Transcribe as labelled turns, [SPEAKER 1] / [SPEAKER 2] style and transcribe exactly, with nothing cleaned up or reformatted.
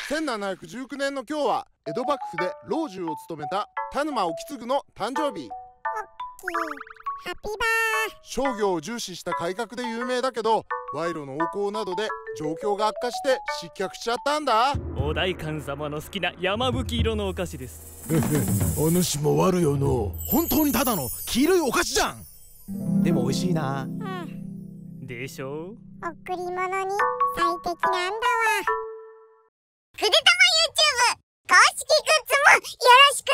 [SPEAKER 1] せんななひゃくじゅうきゅうねんの今日は江戸幕府で老中を務めた田沼意次の誕生日。
[SPEAKER 2] ハッピーバー。
[SPEAKER 1] 商業を重視した改革で有名だけど、賄賂の横行などで状況が悪化して失脚しちゃったんだ。
[SPEAKER 3] お代官様の好きな山吹色のお菓子です。
[SPEAKER 4] お主も悪よの。本当にただの黄色いお菓子じゃん。でも美味しいな。
[SPEAKER 2] うん。
[SPEAKER 3] でしょう。
[SPEAKER 2] 贈り物に最適なんだわ。ぐでたま YouTube 公式グッズもよろしくね。